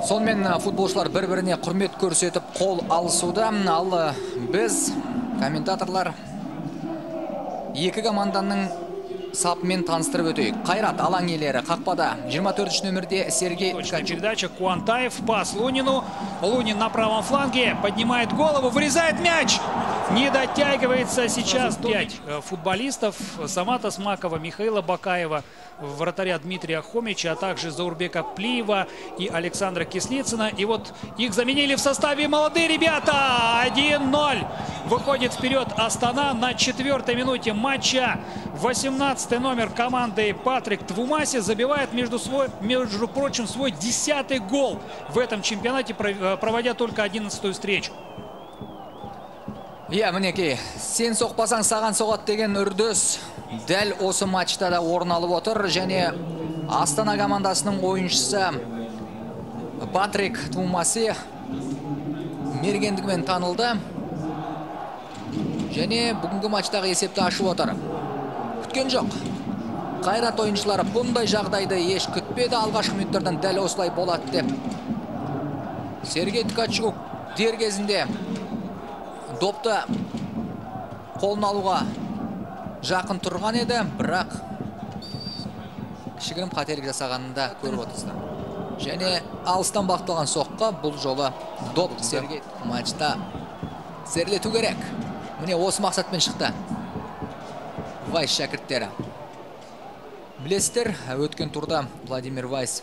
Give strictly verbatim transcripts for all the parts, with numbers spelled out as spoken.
Сонымен футболшылар бір-біріне құрмет көрсетіп қол алысуда. Ал біз, комментаторлар, екі команданың сапымен таныстырып өтейік. Қайрат алаң иелері қақпада жиырма төртінші нөмірде Сергей Ткачук. Передача Куантаев, пас Лунину. Лунин на правом фланге, поднимает голову, вырезает мяч. Не дотягивается сейчас пять футболистов. Самата Смакова, Михаила Бакаева, вратаря Дмитрия Хомича, а также Заурбека Плиева и Александра Кислицына. И вот их заменили в составе молодые ребята. один ноль. Выходит вперед Астана на четвертой минуте матча. восемнадцатый номер команды Патрик Твумаси забивает, между, свой, между прочим, свой десятый гол в этом чемпионате, проводя только одиннадцатую встречу. Иә, мінекей, сен соқпасаң саған соғат деген үрдіс дәл осы матчта да орын алып отыр. Және Астана командасының ойыншысы Патрик Твумаси мергендігімен танылды. Және бүгінгі матчтағы есепті ашып отыр. Күткен жоқ. Қайрат ойыншылары бұндай жағдайды еш күтпеді. Алғашқы минуттардан дәл осылай болады деп. Сергей Ткачук дер кезінде допты қолын алуға жақын тұрған еді, бірақ кішігірім қателік жасағанында көріп отырсыздар. Және алыстан бағытталған соққы, бұл жолы доп Сергей матчта серлету керек. Міне осы мақсатпен шықты Вайс шәкірттері. Білесіздер, өткен турда Владимир Вайс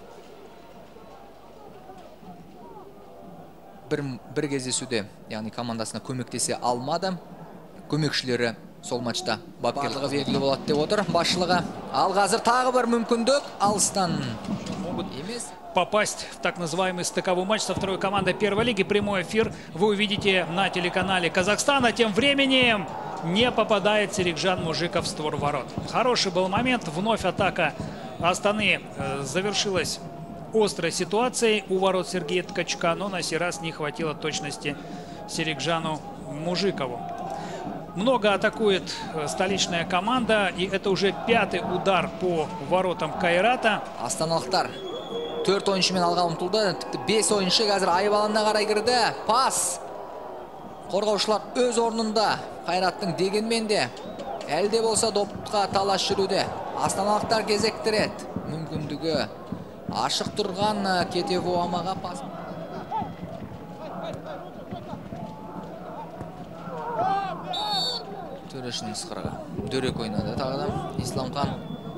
бір, бір кездесуде, яғни командасына көмектесе алмады. Көмекшілері сол матчта бапкерлігі белгілі болады деп отыр басшылығы. Ал қазір тағы бір мүмкіндік алыстан емес. Попасть в так называемый стыковой матч со второй командой первой лиги. Прямой эфир вы увидите на телеканале Казахстана. Тем временем не попадает Серикжан Мужиков в створ ворот. Хороший был момент. Вновь атака Астаны завершилась острой ситуацией у ворот Сергея Ткачука, но на сей раз не хватило точности Серикжану Мужикову. Много атакует столичная команда, и это уже пятый удар по воротам Кайрата. Астаналықтар төрт ойыншымен алға ұмтылды. Тіпті бес ойыншы қазір айып алаңына қарай кірді. Пас. Қорғаушылар өз орнында. Қайраттың дегенмен де әлде болса допқа талас жүруде. Астаналықтар кезектіреді. Мүмкіндігі ашық тұрған Кетево амаға пас. Төрешінің сықырға. Дөрек ойнады тағыда. Исламхан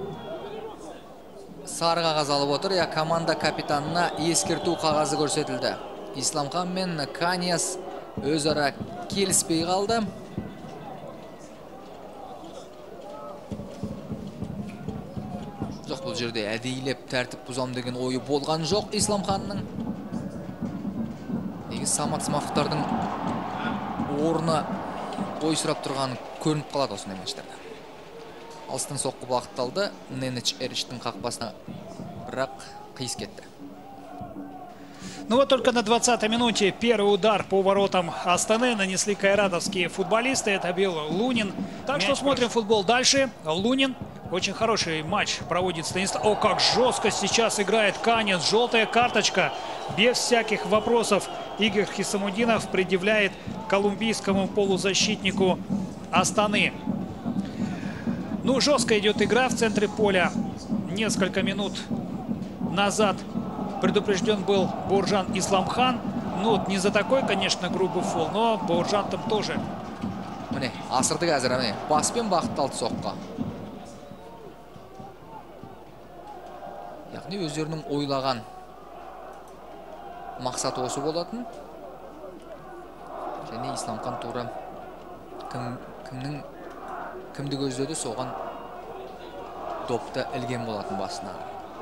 сары қағаз алып отыр. Я команда капитанына ескерту қағазы көрсетілді. Исламхан мен Канияс өзара келіспей қалды. Жоқ, бұл жерде әдейілеп тәртіп бұзам деген ойы болған жоқ Исламханның. Неге Самат Смақовтардың орны ой сұрап тұрғаны көрініп қалады осындай матчтарда. Алыстан соққы бағытталды. Ненеч Эриштің қақпасына бірақ қиыс кетті. Ну вот только на двадцатой минуте первый удар по воротам Астаны нанесли кайратовские футболисты. Это бил Лунин. Так что смотрим футбол дальше. Лунин. Очень хороший матч проводит Станислав. О, как жестко сейчас играет Канец. Желтая карточка. Без всяких вопросов Игорь Хисамудинов предъявляет колумбийскому полузащитнику Астаны. Ну, жестко идет игра в центре поля. Несколько минут назад предупрежден был Бауыржан Исламхан. Ну, вот не за такой, конечно, грубый фол, но Бауыржан там тоже. Міне, асырды қазір, міне, паспен бағытталды соққа. Яғни өздерінің ойлаған мақсаты осы болатын. Және Исламхан тура кім, кімнің кімді көздеді соған допты ілген болатын басына.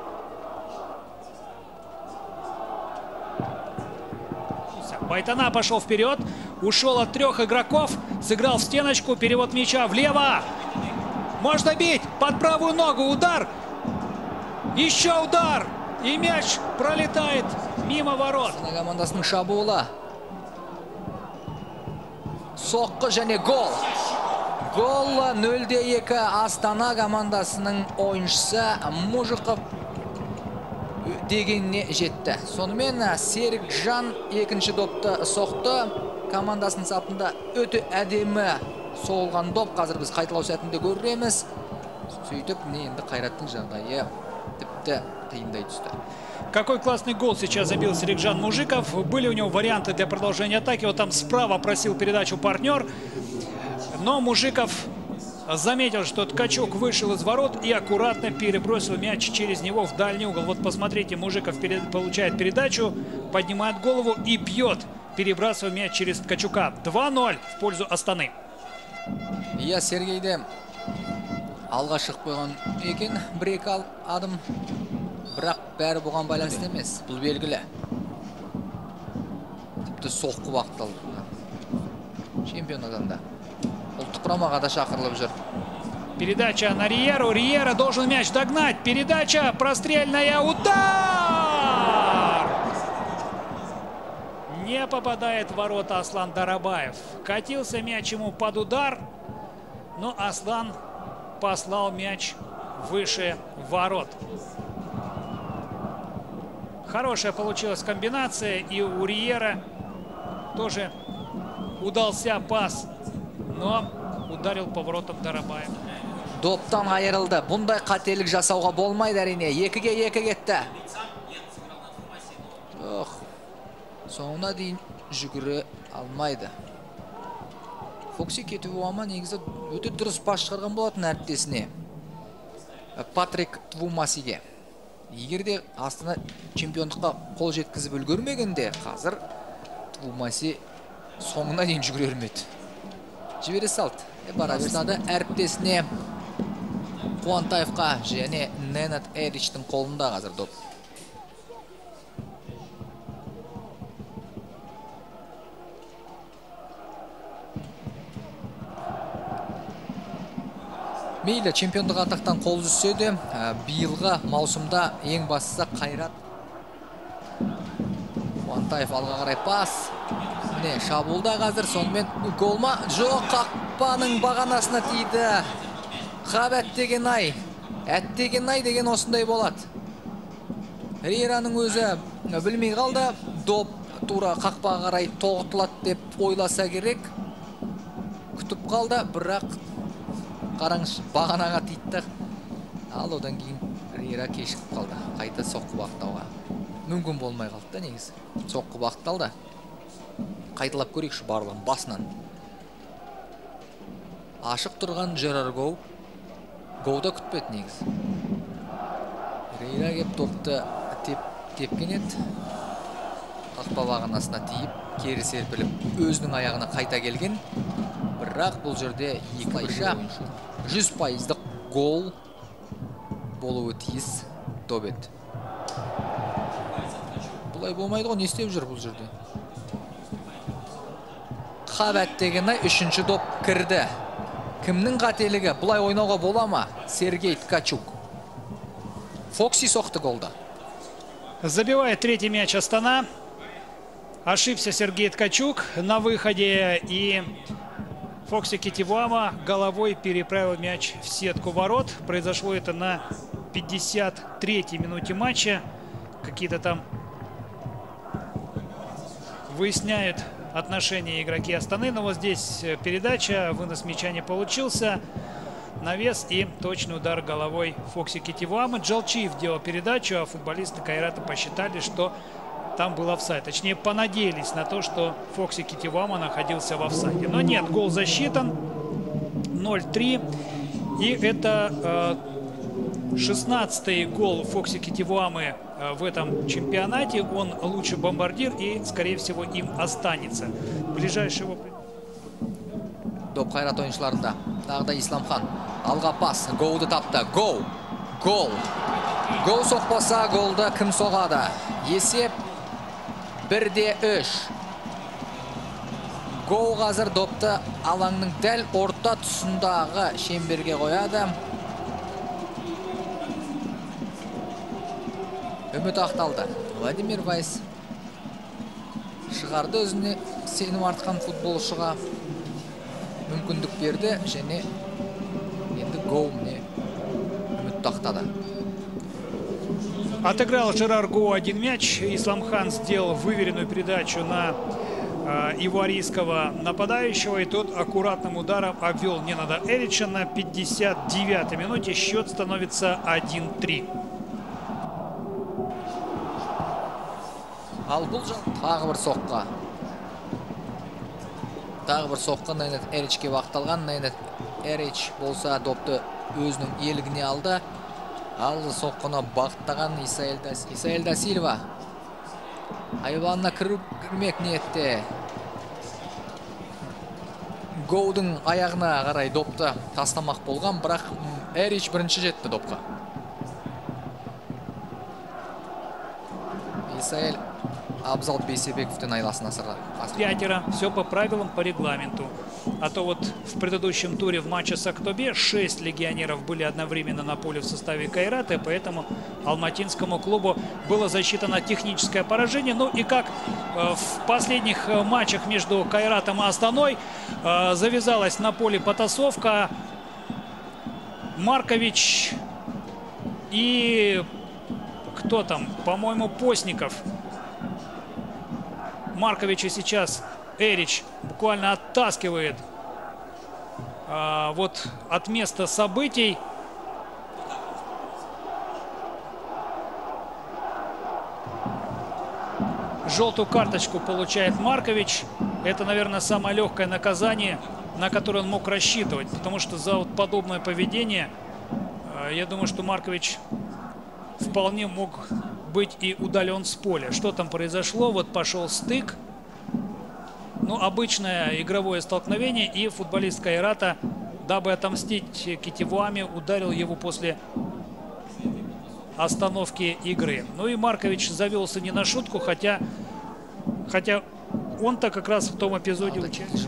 Байтана пошел вперед, ушел от трех игроков, сыграл в стеночку, перевод мяча влево. Можно бить под правую ногу, удар. Еще удар. И мяч пролетает мимо ворот. Астана командасының шабуылы. Соққы және гол. Гол нөл де екі Астана командасының ойыншысы Мужиков дегеніне жетті. Сонымен Серікжан екінші допты соқты. Командасының сапында өте әдемі соғылған доп. Қазір біз қайталау сәтінде көреміз. Сөйтіп, не енді Қайраттың жағдайы тіпті қиындай түсті. Какой классный гол сейчас забил Серикжан Мужиков. Были у него варианты для продолжения атаки. Вот там справа просил передачу партнер. Но Мужиков заметил, что Ткачук вышел из ворот и аккуратно перебросил мяч через него в дальний угол. Вот посмотрите, Мужиков перед... получает передачу, поднимает голову и бьет, перебрасывая мяч через Ткачука. два ноль в пользу Астаны. Я Сергейде алға шығып қойған екен, бір-екі адым. Бірақ бәрі бұған байланысты емес, бұл белгілі. Тіпті соққы бағытталды. Чемпион атанды. Ұлттық құрамаға да шақырылып жүр. Передача на Риеру. Риера должен мяч догнать. Передача прострельная. Удар! Не попадает в ворота Аслан Дарабаев. Катился мяч ему под удар, но Аслан послал мяч выше ворот. Хорошая получилась комбинация, и у Риера тоже удался пас, но ударил по воротам Дарабаев. Доптан айырылды. Бұндай қателік жасауға болмайды әрине. Екіге екі кетті. Жоқ. Соңына дейін жүгірі алмайды. Фокси Кетуама негізі өте дұрыс пас шығарған болатын әріптесіне. Патрик Твумасиге. Егерде Астана чемпиондыққа қол жеткізіп үлгермегенде, қазір Твумаси соңына дейін жүгіре өрмеді. Жібере салды. Бара берсады әріптесіне Қуантаевқа және Ненат Эричтің қолында қазір доп. Мейлі, чемпиондық атақтан қол үзсе де, биылғы маусымда ең бастысы Қайрат. Қуантаев алға қарай пас. Міне, шабуылда қазір, сонымен голма. Жоқ, қақпаның бағанасына тиді. Қап әттеген ай. Әттеген ай деген осындай болады. Риераның өзі білмей қалды. Доп тура қақпаға қарай тоғытылады деп ойласа керек. Күтіп қалды, бірақ қараңыз, бағанаға тиді. Ал одан кейін Риера кешіп қалды. Қайта соққы бағыттауға мүмкін болмай қалды да негізі. Соққы бағытталды. Қайталап көрейікші барлығын басынан. Ашық тұрған Жерар Гоу. Гоуда күтпеді негізі. Риера кеп топты тепкен еді. Қақпа бағанасына тиіп, кері серпіліп, өзінің аяғына қайта келген. Бірақ бұл жерде екілайша жүз пайыздық гол болуы тиіс добет. Бұлай болмайды ғой, не істеп жүр бұл жерде? Қабәт дегенай үшінші доп кірді. Кімнің қателігі? Бұлай ойнауға бола ма? Сергей Ткачук. Фокси соқты голда. Забивает третий мяч Астана. Ошибся Сергей Ткачук на выходе, и Фокси Кетивуама головой переправил мяч в сетку ворот. Произошло это на пятьдесят третьей минуте матча. Какие-то там выясняют отношения игроки Астаны. Но вот здесь передача, вынос мяча не получился. Навес и точный удар головой Фокси Кетивуама. Джалчиев делал передачу, а футболисты Кайрата посчитали, что там был офсайд. Точнее, понадеялись на то, что Фокси Кетивуама находился в офсайде. Но нет, гол засчитан. ноль три. И это шестнадцатый гол Фокси Кетивуамы в этом чемпионате. Он лучший бомбардир и, скорее всего, им останется. Ближайший его... Доп Қайрат ойыншыларында. Тағда Исламхан. Алға пас. Гоуды тапты. Гоу. Гол. Гол соқпаса, голды кім соғады? Есеп бірде үш. Гоу қазір допты алаңның дәл орта тұсындағы шемберге қояды. Үміт ақталды. Владимир Вайс шығарды өзіне сенім артқан футболшыға мүмкіндік берді, және енді Гоу міне үміт ақтады. Отыграл Жерар Гоу один мяч. Исламхан сделал выверенную передачу на э, ивуарийского нападающего. И тот аккуратным ударом обвел Ненада Эрича. На пятьдесят девятой минуте счет становится один-три. Ал бұл тағы бір соққа. Тағы бір соққа Ненад Эричке вақталған. Ненад Эрич болса допты өзінің елігіне алды. Ал соққыны бағыттаған Исаэль да Сильва. Айванына кірмек ниетте. Гоудың аяғына қарай допты тастамақ болған, бірақ Эрич бірінші жетті допқа. Исаэль Абзал Бейсебековтың айласын асырға. Пятеро. Все по правилам, по регламенту. А то вот в предыдущем туре в матче с Актобе шесть легионеров были одновременно на поле в составе Кайрата, поэтому алматинскому клубу было засчитано техническое поражение. Ну и как э, в последних э, матчах между Кайратом и Астаной э, завязалась на поле потасовка. Маркович и кто там? По-моему, Постников. Марковича сейчас Эрич буквально оттаскивает а, вот от места событий. Желтую карточку получает Маркович. Это, наверное, самое легкое наказание, на которое он мог рассчитывать. Потому что за вот подобное поведение, а, я думаю, что Маркович вполне мог быть и удален с поля. Что там произошло? Вот пошел стык. Ну, обычное игровое столкновение. И футболист Кайрата, дабы отомстить Китевуаме, ударил его после остановки игры. Ну и Маркович завелся не на шутку, хотя, хотя он-то как раз в том эпизоде участвовал.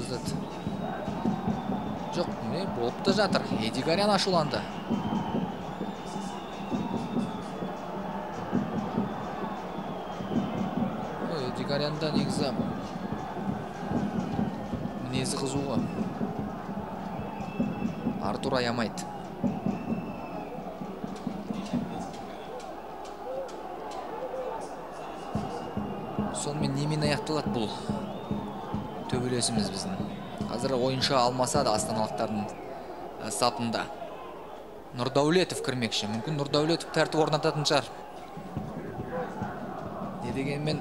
Эдигарянда негізі мінезі қызуға. Артур аямайды. Сонымен немен аяқталады бұл төбелесіміз біздің. Қазір ойыншы алмаса да астаналықтардың сапында. Нұрдаулетов кірмекші. Мүмкін Нұрдаулетов тәртіп орнататын шығар. Не дегенмен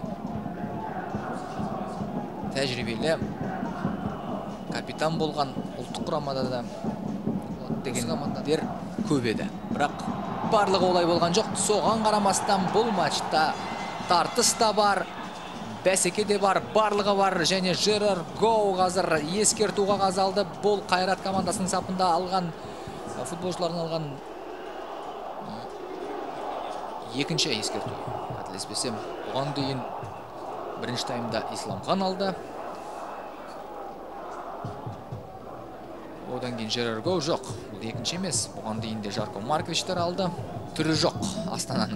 тәжірибелі капитан болған ұлттық құрамада да деген командалар көп еді. Бірақ барлығы олай болған жоқ. Соған қарамастан бұл матчта тартыс та бар, бәсеке де бар, барлығы бар. Және Жерар Гоу қазір ескертуға қазалды. Бұл Қайрат командасының сапында алған футболшылардың алған екінші ескерту. Қателеспесем, оған дейін бірінші таймда Исламхан алды. Одан кейін Жерар Гоу жоқ. Бұл екінші емес. Оған дейін де Жарко Марковичтер алды. Түрі жоқ Астананың.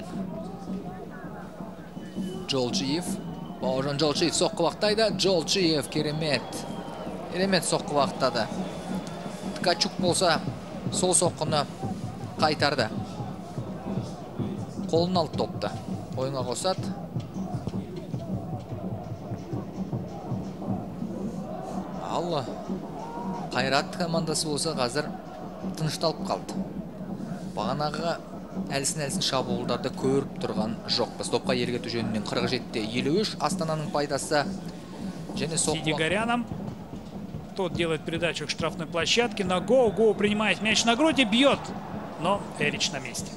Жолчиев. Бауыржан Жолчиев соққы вақтайды. Жолчиев керемет. Керемет соққы вақтады. Ткачук болса сол соққыны қайтарды. Қолын алды топты. Ойынға қосады. Алла. Қайрат командасы болса қазір тынышталып қалды. Бағанағы әлсін-әлсін шабуылдарды көріп тұрған жоқпыз. Допқа ергету жөнінен қырық жетіде елу үш. Астананың пайдасы. Және соққы. Сидигаряном. Тот делает передачу к штрафной площадке. На Гоу. Гоу принимает мяч на грудь и бьет. Но Эрич на месте.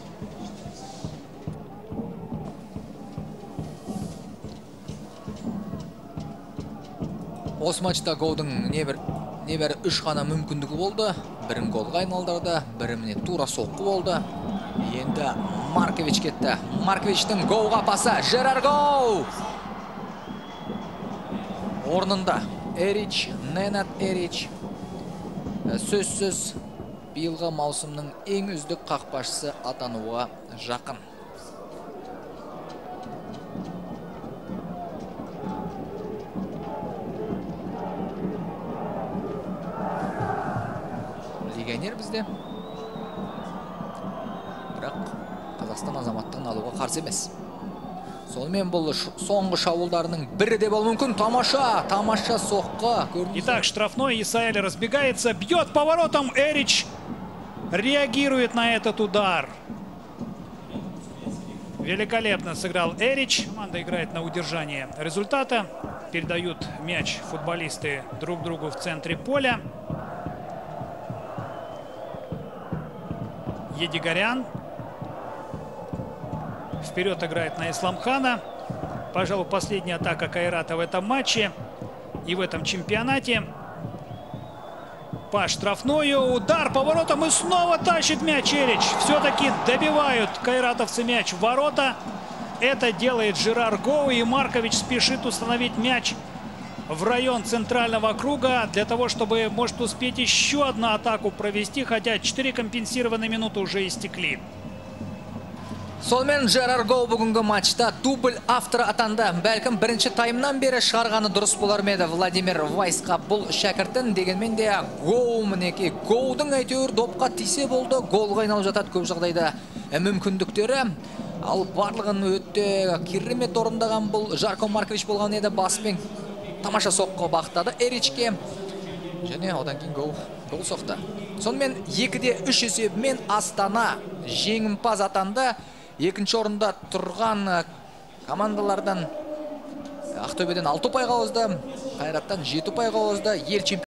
Осы матчта Гоудың небір үш қана мүмкіндігі болды. Бірін голға айналдырды, бірі міне тура соққы болды. Енді Маркович кетті. Марковичтің Гоуға пасы. Жерар Гоу! Орнында Эрич, Ненад Эрич. Сөзсіз биылғы маусымның ең үздік қақпашысы атануға жақын. Легионер бізде. Бірақ Қазақстан азаматтығын алуға қарсы емес. Сонымен бұл соңғы шабуылдарының бірі де болуы мүмкін. Тамаша, тамаша соққы. Итак, штрафной. Исаэль разбегается, бьет поворотом. Эрич реагирует на этот удар. Великолепно сыграл Эрич. Команда играет на удержание результата. Передают мяч футболисты друг другу в центре поля. Едигорян. Вперед играет на Исламхана. Пожалуй, последняя атака Кайрата в этом матче и в этом чемпионате. По штрафную. Удар поворотом и снова тащит мяч Эрич. Все-таки добивают кайратовцы мяч в ворота. Это делает Жерар Гоу, и Маркович спешит установить мяч в район центрального круга для того, чтобы, может, успеть еще одну атаку провести, хотя четыре компенсированные минуты уже истекли. Сонымен Жерар Гоу бүгінгі матчта дубль авторы атанды. Бәлкім бірінші таймнан бері шығарғаны дұрыс болар ма еді Владимир Вайсқа бұл шәкіртін. Дегенмен де Гоу мінеке. Гоудың әйтеуір допқа тисе болды. Голға айналып жатады көп жағдайда мүмкіндіктері. Ал барлығын өтте керемет орындаған бұл Жарко Маркович болған еді. Баспен тамаша соққы бақтады Эричке. Және одан кейін Гоу гол соқты. Сонымен екіде үш есебімен Астана жеңімпаз атанды. Екінші орында тұрған командалардан Ақтөбеден алты ұпайға озды, Қайраттан жеті ұпайға озды. Ел чемпионы